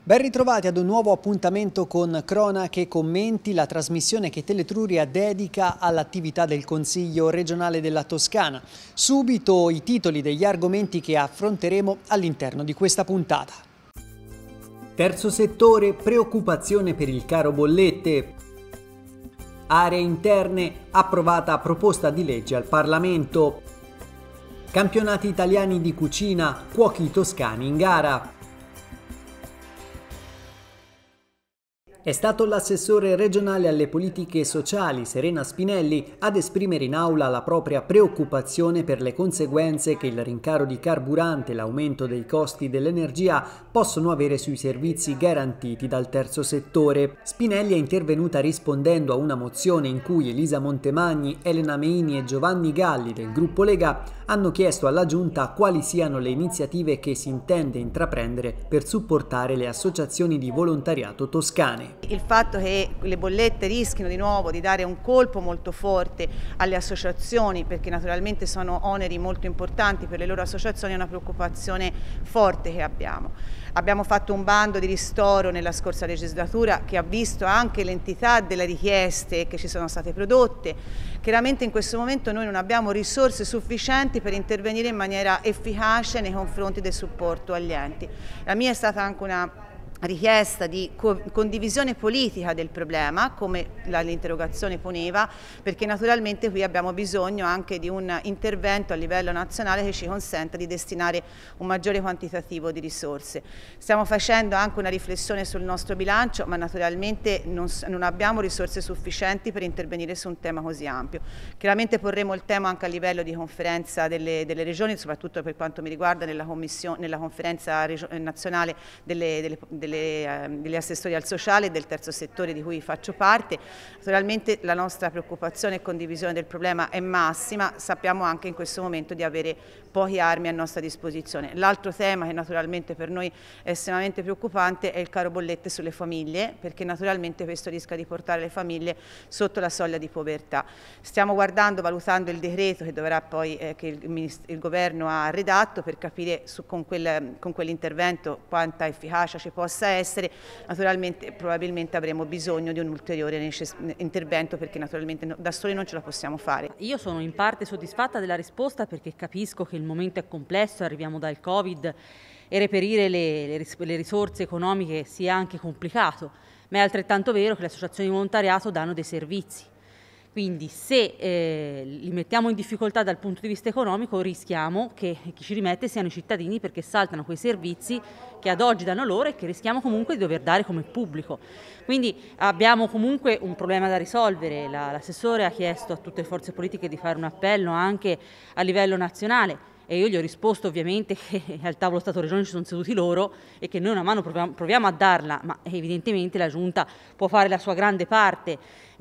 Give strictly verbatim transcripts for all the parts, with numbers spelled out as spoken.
Ben ritrovati ad un nuovo appuntamento con Cronache e Commenti, la trasmissione che Teletruria dedica all'attività del Consiglio regionale della Toscana. Subito i titoli degli argomenti che affronteremo all'interno di questa puntata. Terzo settore, preoccupazione per il caro bollette. Aree interne, approvata proposta di legge al Parlamento. Campionati italiani di cucina, cuochi toscani in gara. È stato l'assessore regionale alle politiche sociali, Serena Spinelli, ad esprimere in aula la propria preoccupazione per le conseguenze che il rincaro di carburante e l'aumento dei costi dell'energia possono avere sui servizi garantiti dal terzo settore. Spinelli è intervenuta rispondendo a una mozione in cui Elisa Montemagni, Elena Meini e Giovanni Galli del gruppo Lega hanno chiesto alla Giunta quali siano le iniziative che si intende intraprendere per supportare le associazioni di volontariato toscane. Il fatto che le bollette rischino di nuovo di dare un colpo molto forte alle associazioni, perché naturalmente sono oneri molto importanti per le loro associazioni, è una preoccupazione forte che abbiamo. Abbiamo fatto un bando di ristoro nella scorsa legislatura che ha visto anche l'entità delle richieste che ci sono state prodotte. Chiaramente in questo momento noi non abbiamo risorse sufficienti per intervenire in maniera efficace nei confronti del supporto agli enti. La mia è stata anche una richiesta di co condivisione politica del problema, come l'interrogazione poneva, perché naturalmente qui abbiamo bisogno anche di un intervento a livello nazionale che ci consenta di destinare un maggiore quantitativo di risorse. Stiamo facendo anche una riflessione sul nostro bilancio, ma naturalmente non, non abbiamo risorse sufficienti per intervenire su un tema così ampio. Chiaramente porremo il tema anche a livello di conferenza delle, delle regioni, soprattutto per quanto mi riguarda nella, nella conferenza nazionale delle, delle, delle Delle, degli assessori al sociale e del terzo settore di cui faccio parte. Naturalmente la nostra preoccupazione e condivisione del problema è massima, sappiamo anche in questo momento di avere poche armi a nostra disposizione. L'altro tema che naturalmente per noi è estremamente preoccupante è il caro bollette sulle famiglie, perché naturalmente questo rischia di portare le famiglie sotto la soglia di povertà. Stiamo guardando, valutando il decreto che dovrà poi eh, che il, il governo ha redatto per capire su, con, quel, con quell'intervento quanta efficacia ci possa essere. Naturalmente probabilmente avremo bisogno di un ulteriore intervento, perché naturalmente da soli non ce la possiamo fare. Io sono in parte soddisfatta della risposta, perché capisco che il momento è complesso, arriviamo dal Covid e reperire le, le, le risorse economiche sia anche complicato, ma è altrettanto vero che le associazioni di volontariato danno dei servizi. Quindi se eh, li mettiamo in difficoltà dal punto di vista economico, rischiamo che chi ci rimette siano i cittadini, perché saltano quei servizi che ad oggi danno loro e che rischiamo comunque di dover dare come pubblico. Quindi abbiamo comunque un problema da risolvere. L'assessore ha chiesto a tutte le forze politiche di fare un appello anche a livello nazionale, e io gli ho risposto ovviamente che al tavolo Stato-Regione ci sono seduti loro e che noi una mano proviamo, proviamo a darla, ma evidentemente la Giunta può fare la sua grande parte.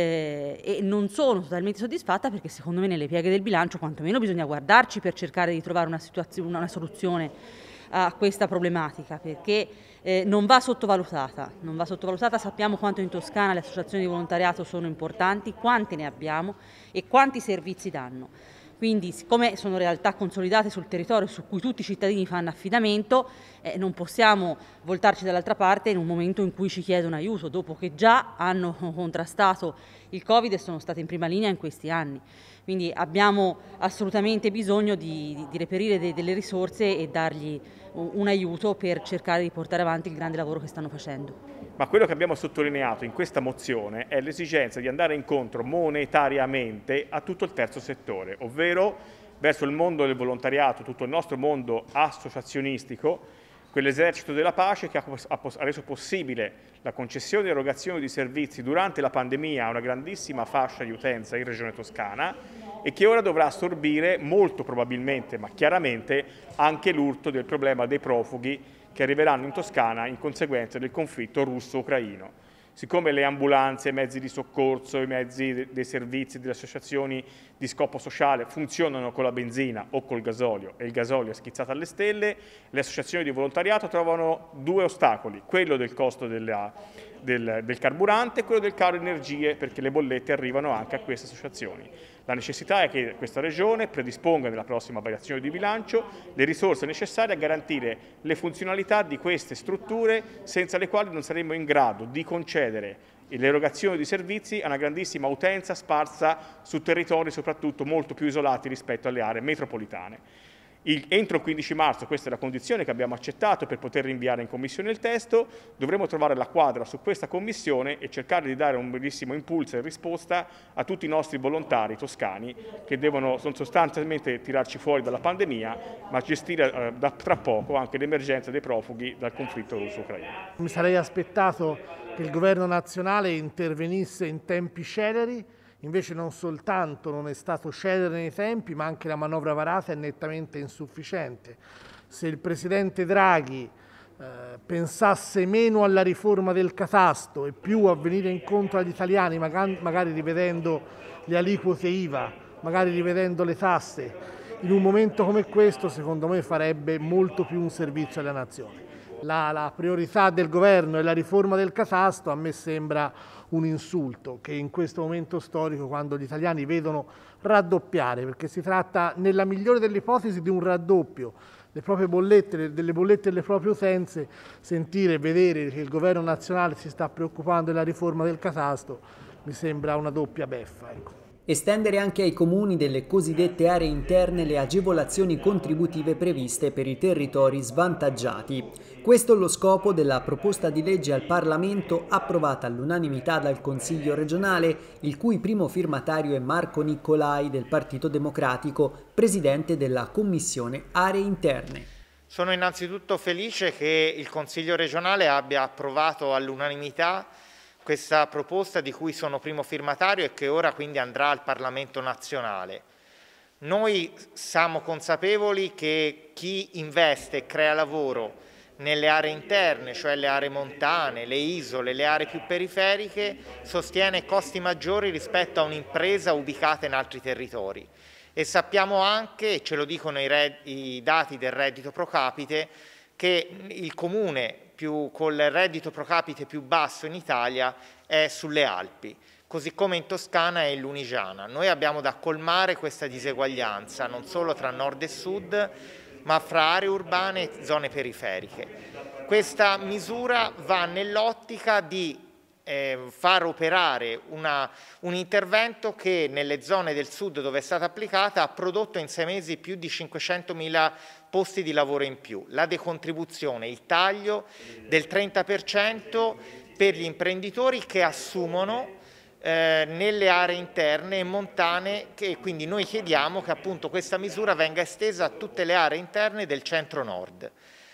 Eh, e non sono totalmente soddisfatta, perché secondo me nelle pieghe del bilancio quantomeno bisogna guardarci per cercare di trovare una, situazione, una soluzione a questa problematica, perché eh, non va sottovalutata, non va sottovalutata. Sappiamo quanto in Toscana le associazioni di volontariato sono importanti, quante ne abbiamo e quanti servizi danno. Quindi, siccome sono realtà consolidate sul territorio su cui tutti i cittadini fanno affidamento, eh, non possiamo voltarci dall'altra parte in un momento in cui ci chiedono aiuto, dopo che già hanno contrastato il Covid e sono state in prima linea in questi anni. Quindi abbiamo assolutamente bisogno di, di, di reperire de, delle risorse e dargli un, un aiuto per cercare di portare avanti il grande lavoro che stanno facendo. Ma quello che abbiamo sottolineato in questa mozione è l'esigenza di andare incontro monetariamente a tutto il terzo settore, ovvero verso il mondo del volontariato, tutto il nostro mondo associazionistico, quell'esercito della pace che ha reso possibile la concessione e erogazione di servizi durante la pandemia a una grandissima fascia di utenza in Regione Toscana, e che ora dovrà assorbire molto probabilmente, ma chiaramente, anche l'urto del problema dei profughi che arriveranno in Toscana in conseguenza del conflitto russo-ucraino. Siccome le ambulanze, i mezzi di soccorso, i mezzi dei servizi, delle associazioni di scopo sociale funzionano con la benzina o col gasolio e il gasolio è schizzato alle stelle, le associazioni di volontariato trovano due ostacoli, quello del costo della, del, del carburante e quello del caro energie, perché le bollette arrivano anche a queste associazioni. La necessità è che questa Regione predisponga nella prossima variazione di bilancio le risorse necessarie a garantire le funzionalità di queste strutture, senza le quali non saremmo in grado di concedere l'erogazione di servizi a una grandissima utenza sparsa su territori soprattutto molto più isolati rispetto alle aree metropolitane. Il, entro il quindici marzo, questa è la condizione che abbiamo accettato per poter rinviare in Commissione il testo, dovremo trovare la quadra su questa Commissione e cercare di dare un bellissimo impulso e risposta a tutti i nostri volontari toscani che devono non sostanzialmente tirarci fuori dalla pandemia, ma gestire eh, da, tra poco anche l'emergenza dei profughi dal conflitto russo-ucraino. Mi sarei aspettato che il governo nazionale intervenisse in tempi celeri. Invece non soltanto non è stato celere nei tempi, ma anche la manovra varata è nettamente insufficiente. Se il presidente Draghi eh, pensasse meno alla riforma del catasto e più a venire incontro agli italiani, magari, magari rivedendo le aliquote I V A, magari rivedendo le tasse, in un momento come questo secondo me farebbe molto più un servizio alla nazione. La, la priorità del governo è la riforma del catasto, a me sembra un insulto che in questo momento storico, quando gli italiani vedono raddoppiare, perché si tratta nella migliore delle ipotesi di un raddoppio, le proprie bollette, delle bollette delle proprie utenze, sentire e vedere che il governo nazionale si sta preoccupando della riforma del catasto mi sembra una doppia beffa. Ecco. Estendere anche ai comuni delle cosiddette aree interne le agevolazioni contributive previste per i territori svantaggiati. Questo è lo scopo della proposta di legge al Parlamento approvata all'unanimità dal Consiglio regionale, il cui primo firmatario è Marco Nicolai del Partito Democratico, presidente della Commissione Aree Interne. Sono innanzitutto felice che il Consiglio regionale abbia approvato all'unanimità questa proposta di cui sono primo firmatario e che ora quindi andrà al Parlamento nazionale. Noi siamo consapevoli che chi investe e crea lavoro nelle aree interne, cioè le aree montane, le isole, le aree più periferiche, sostiene costi maggiori rispetto a un'impresa ubicata in altri territori. E sappiamo anche, e ce lo dicono i, i dati del reddito pro capite, che il comune più, con il reddito pro capite più basso in Italia è sulle Alpi, così come in Toscana e in Lunigiana. Noi abbiamo da colmare questa diseguaglianza non solo tra nord e sud, ma fra aree urbane e zone periferiche. Questa misura va nell'ottica di eh, far operare una, un intervento che nelle zone del sud dove è stata applicata ha prodotto in sei mesi più di cinquecentomila posti di lavoro in più. La decontribuzione, il taglio del trenta per cento per gli imprenditori che assumono eh, nelle aree interne e montane, che quindi noi chiediamo che appunto questa misura venga estesa a tutte le aree interne del centro-nord.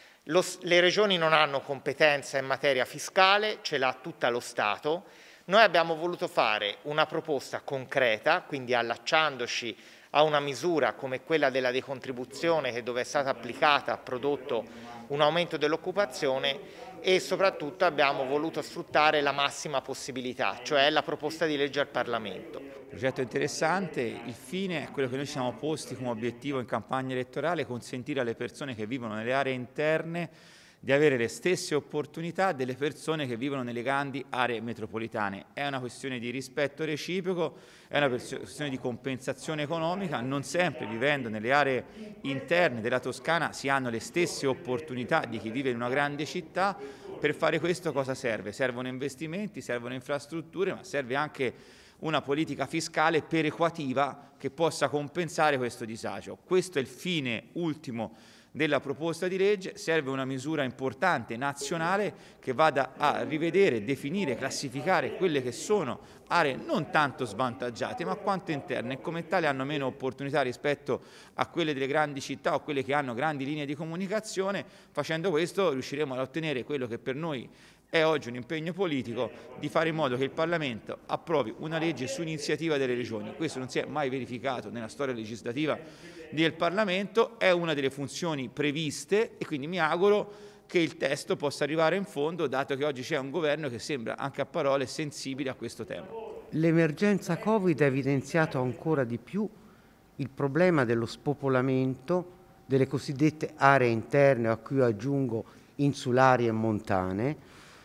Le regioni non hanno competenza in materia fiscale, ce l'ha tutta lo Stato. Noi abbiamo voluto fare una proposta concreta, quindi allacciandoci a una misura come quella della decontribuzione che dove è stata applicata ha prodotto un aumento dell'occupazione e soprattutto abbiamo voluto sfruttare la massima possibilità, cioè la proposta di legge al Parlamento. Progetto interessante, il fine è quello che noi ci siamo posti come obiettivo in campagna elettorale, consentire alle persone che vivono nelle aree interne di avere le stesse opportunità delle persone che vivono nelle grandi aree metropolitane. È una questione di rispetto reciproco, è una questione di compensazione economica, non sempre vivendo nelle aree interne della Toscana si hanno le stesse opportunità di chi vive in una grande città. Per fare questo cosa serve? Servono investimenti, servono infrastrutture, ma serve anche una politica fiscale perequativa che possa compensare questo disagio. Questo è il fine ultimo della proposta di legge. Serve una misura importante nazionale che vada a rivedere, definire, classificare quelle che sono aree non tanto svantaggiate ma quanto interne e come tale hanno meno opportunità rispetto a quelle delle grandi città o quelle che hanno grandi linee di comunicazione. Facendo questo riusciremo ad ottenere quello che per noi è oggi un impegno politico, di fare in modo che il Parlamento approvi una legge su iniziativa delle regioni. Questo non si è mai verificato nella storia legislativa del Parlamento, è una delle funzioni previste e quindi mi auguro che il testo possa arrivare in fondo, dato che oggi c'è un governo che sembra anche a parole sensibile a questo tema. l'emergenza Covid ha evidenziato ancora di più il problema dello spopolamento delle cosiddette aree interne, a cui aggiungo insulari e montane,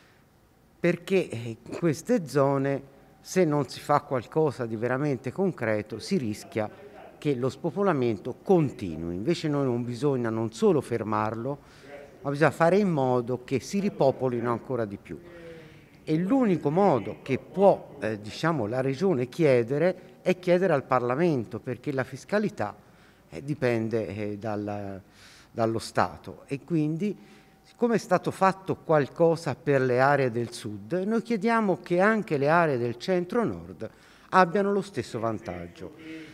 perché in queste zone, se non si fa qualcosa di veramente concreto, si rischia che lo spopolamento continui. Invece noi non bisogna non solo fermarlo, ma bisogna fare in modo che si ripopolino ancora di più. E l'unico modo che può eh, diciamo, la Regione chiedere è chiedere al Parlamento, perché la fiscalità eh, dipende eh, dal, dallo Stato, e quindi, siccome è stato fatto qualcosa per le aree del sud, noi chiediamo che anche le aree del centro-nord abbiano lo stesso vantaggio.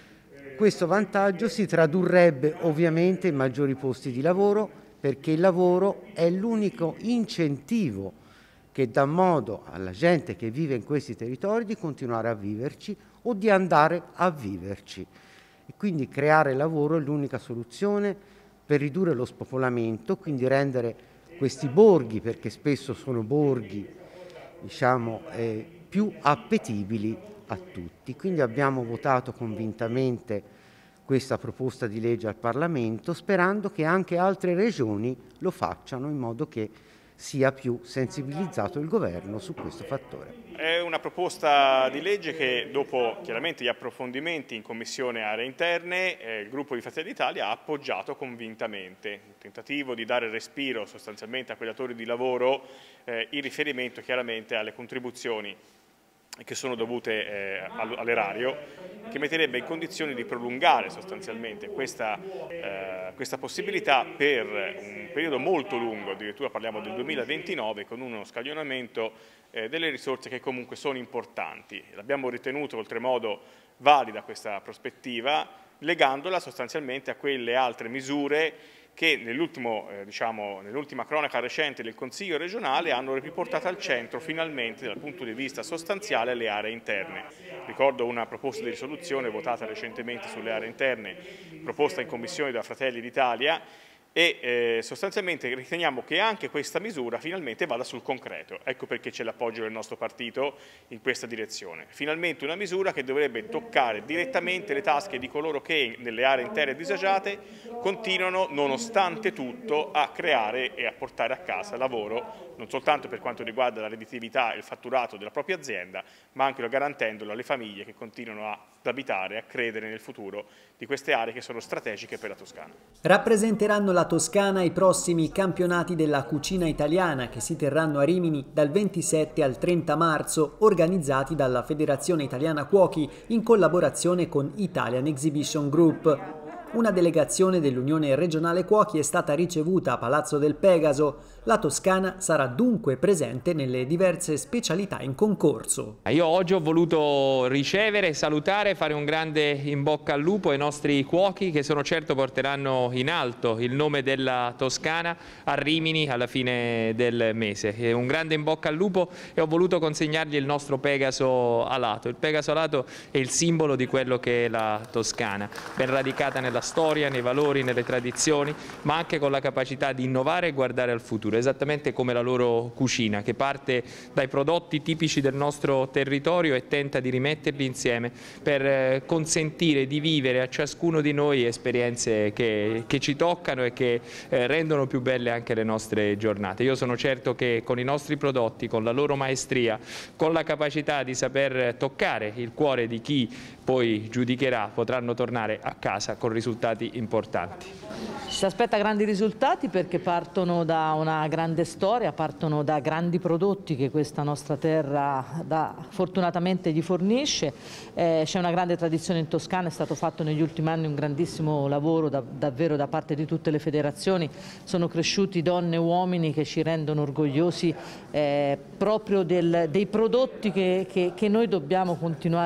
Questo vantaggio si tradurrebbe ovviamente in maggiori posti di lavoro, perché il lavoro è l'unico incentivo che dà modo alla gente che vive in questi territori di continuare a viverci o di andare a viverci. E quindi creare lavoro è l'unica soluzione per ridurre lo spopolamento, quindi rendere questi borghi, perché spesso sono borghi, diciamo, eh, più appetibili a tutti. Quindi abbiamo votato convintamente questa proposta di legge al Parlamento, sperando che anche altre regioni lo facciano, in modo che sia più sensibilizzato il governo su questo fattore. È una proposta di legge che, dopo chiaramente gli approfondimenti in Commissione Aree Interne, eh, il gruppo di Fratelli d'Italia ha appoggiato convintamente. Il tentativo di dare respiro sostanzialmente a quei datori di lavoro eh, in riferimento chiaramente alle contribuzioni che sono dovute eh, all'erario, che metterebbe in condizioni di prolungare sostanzialmente questa, eh, questa possibilità per un periodo molto lungo, addirittura parliamo del duemilaventinove, con uno scaglionamento eh, delle risorse che comunque sono importanti. L'abbiamo ritenuto oltremodo valida questa prospettiva, legandola sostanzialmente a quelle altre misure che nell'ultimo, eh, diciamo, nell'ultima cronaca recente del Consiglio regionale hanno riportato al centro finalmente dal punto di vista sostanziale le aree interne. Ricordo una proposta di risoluzione votata recentemente sulle aree interne, proposta in Commissione da Fratelli d'Italia, e eh, sostanzialmente riteniamo che anche questa misura finalmente vada sul concreto. Ecco perché c'è l'appoggio del nostro partito in questa direzione. Finalmente una misura che dovrebbe toccare direttamente le tasche di coloro che nelle aree interne disagiate continuano nonostante tutto a creare e a portare a casa lavoro, non soltanto per quanto riguarda la redditività e il fatturato della propria azienda, ma anche garantendolo alle famiglie che continuano ad abitare e a credere nel futuro di queste aree che sono strategiche per la Toscana. Rappresenteranno la Toscana ai prossimi campionati della cucina italiana, che si terranno a Rimini dal ventisette al trenta marzo, organizzati dalla Federazione Italiana Cuochi in collaborazione con Italian Exhibition Group. Una delegazione dell'Unione Regionale Cuochi è stata ricevuta a Palazzo del Pegaso. La Toscana sarà dunque presente nelle diverse specialità in concorso. Io oggi ho voluto ricevere, salutare, fare un grande in bocca al lupo ai nostri cuochi, che sono certo porteranno in alto il nome della Toscana a Rimini alla fine del mese. Un grande in bocca al lupo, e ho voluto consegnargli il nostro Pegaso alato. Il Pegaso alato è il simbolo di quello che è la Toscana, ben radicata nella storia, nei valori, nelle tradizioni, ma anche con la capacità di innovare e guardare al futuro, esattamente come la loro cucina, che parte dai prodotti tipici del nostro territorio e tenta di rimetterli insieme per consentire di vivere a ciascuno di noi esperienze che, che ci toccano e che eh, rendono più belle anche le nostre giornate. Io sono certo che con i nostri prodotti, con la loro maestria, con la capacità di saper toccare il cuore di chi poi giudicherà, potranno tornare a casa con risultati importanti. Ci si aspetta grandi risultati perché partono da una grande storia, partono da grandi prodotti che questa nostra terra da, fortunatamente gli fornisce. Eh, c'è una grande tradizione in Toscana, è stato fatto negli ultimi anni un grandissimo lavoro da, davvero da parte di tutte le federazioni. Sono cresciuti donne e uomini che ci rendono orgogliosi eh, proprio del, dei prodotti che, che, che noi dobbiamo continuare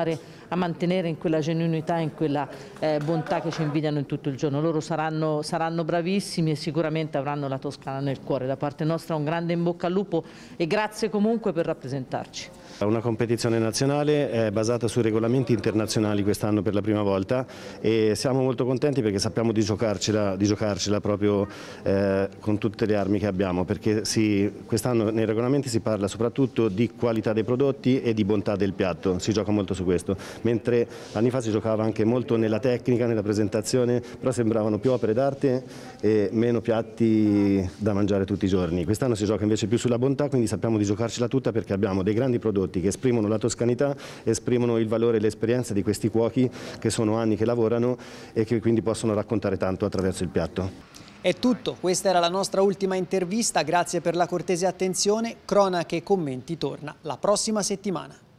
a mantenere in quella genuinità, in quella eh, bontà che ci invidiano in tutto il giorno. Loro saranno, saranno bravissimi e sicuramente avranno la Toscana nel cuore. Da parte nostra un grande in bocca al lupo e grazie comunque per rappresentarci. Una competizione nazionale è basata su regolamenti internazionali quest'anno per la prima volta e siamo molto contenti perché sappiamo di giocarcela, di giocarcela proprio eh, con tutte le armi che abbiamo, perché si, quest'anno nei regolamenti si parla soprattutto di qualità dei prodotti e di bontà del piatto, si gioca molto su questo, mentre anni fa si giocava anche molto nella tecnica, nella presentazione, però sembravano più opere d'arte e meno piatti da mangiare tutti i giorni. Quest'anno si gioca invece più sulla bontà, quindi sappiamo di giocarcela tutta perché abbiamo dei grandi prodotti che esprimono la toscanità, esprimono il valore e l'esperienza di questi cuochi che sono anni che lavorano e che quindi possono raccontare tanto attraverso il piatto. È tutto, questa era la nostra ultima intervista, grazie per la cortese attenzione, Cronache e Commenti torna la prossima settimana.